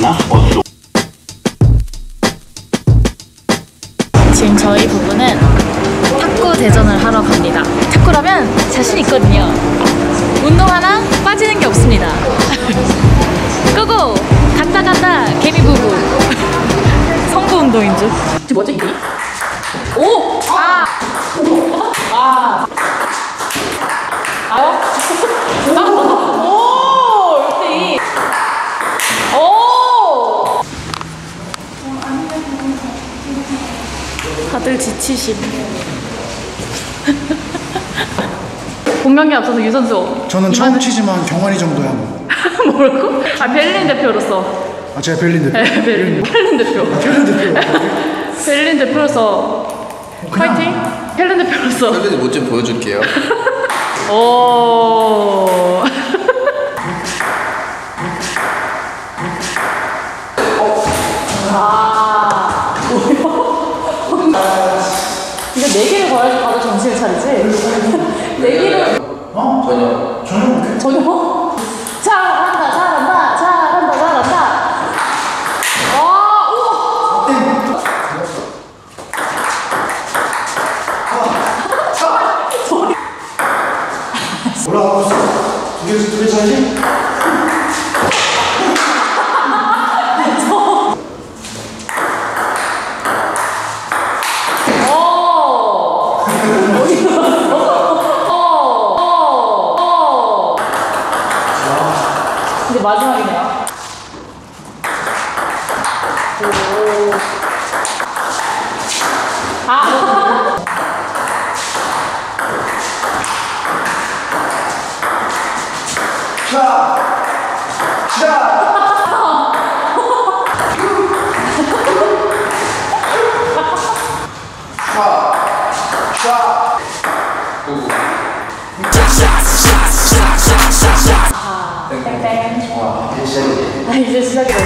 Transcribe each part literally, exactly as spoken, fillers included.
지금 저희 부부는 탁구 대전을 하러 갑니다. 탁구라면 자신 있거든요. 운동 하나 빠지는 게 없습니다. 끄고 간다 간다 개미 부부. 성부 운동인 줄. 지금 뭐죠 이게? 오! 아! 아! 아요? 오! 역시 오! 다들 지치심. 본 경기 앞서서 유선수. 저는 처음 치지만 경환이 정도야 뭐. 뭐라고? 아 베를린 대표로서. 아 제가 베를린 대표. 네, 베를린. 베를린 대표. 아, 베를린 대표. 베를린 대표로서 파이팅. 베를린 대표로서. 설비들 뭐 좀 보여줄게요. 오. 아. 이거 네 개를 봐야지 다들 정신을 차리지? 네 개를. 어? 전혀. 전혀 못해. 전혀? 잘한다, 잘한다, 잘한다, 잘한다. 와, 우와. 올라가고 있어. 두 개씩 두 개 차이지? 이제 마지막이네요. 오. 아. 자! 자! 땡땡. 와, 이제 시작이지. 아, 이제 시작이다.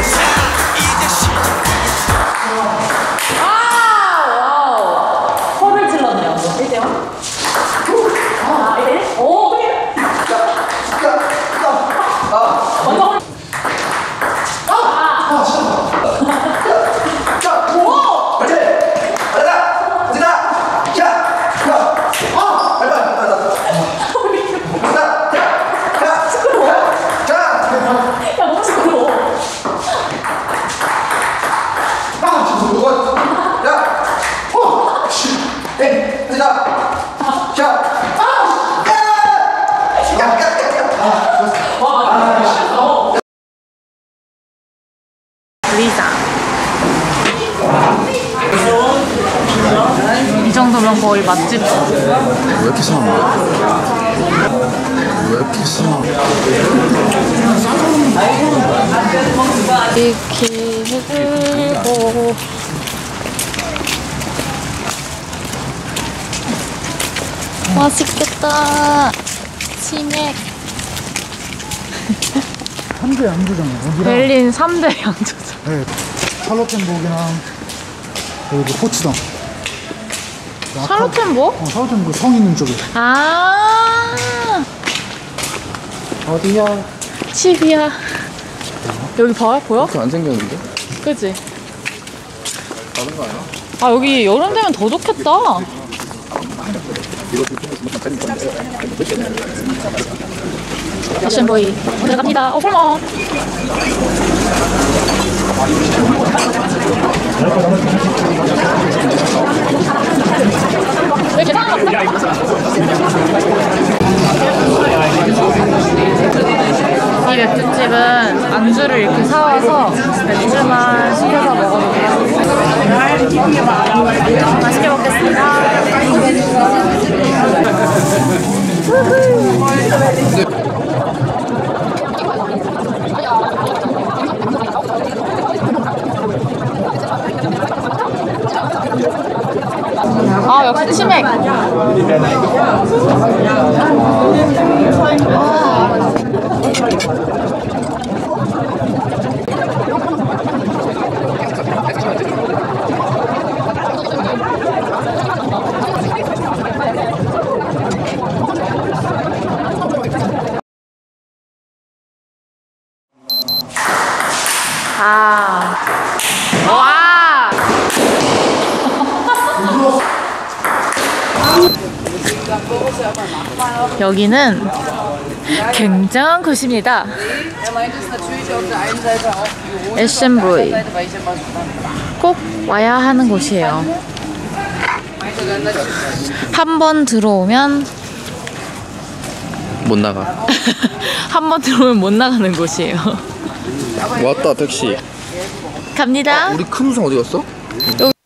아, 와우. 허를 찔렀네요. 일 대 영. 아, 일 대 일? 오, 그래. 먼저 허를. 아, 시작! 자! 오! 파이팅! 가자! 가자! 자! 자! 아! 빨리 빨리 빨리 가자! 자! 자! 시끄러워. 자! 야, 너무 시끄러워. 아! 지금 누가? 야! 호! 씨! 땡! 가자! 자! 아! 야! 야! 야! 야! 아! 좋았어. 와, 아, 씨. 리사. 이 정도면 거의 맛집. 왜 이렇게 심한 거야? 왜 이렇게 심한 거야? 이렇게 해주고. 맛있겠다. 치맥. 삼 대 양조장이야. 여기랑 베를린 삼 대 양조장. 네, 샬롯텐버그랑 그리고 포츠담. 샬롯텐버? 어, 샬롯텐버그 성 있는 쪽에. 아, 어디야? 집이야. 여기 봐, 보여? 이렇게 안 생겼는데? 그치? 다른 거 아니야? 아, 여기 여름 되면 더 좋겠다. 패션보이 들어갑니다. 어, 설마. 왜 계산은 없어? 이 맥주집은 안주를 이렇게 사와서 맥주만 시켜서 먹어도 돼요. 맛있게 먹겠습니다. 아, 역시 치맥. 아. 여기는 굉장한 곳입니다. 에센브로이 꼭 와야 하는 곳이에요. 한 번 들어오면 못 나가. 한 번 들어오면 못 나가는 곳이에요. 왔다 택시. 갑니다. 우리 큰 우산 어디 갔어?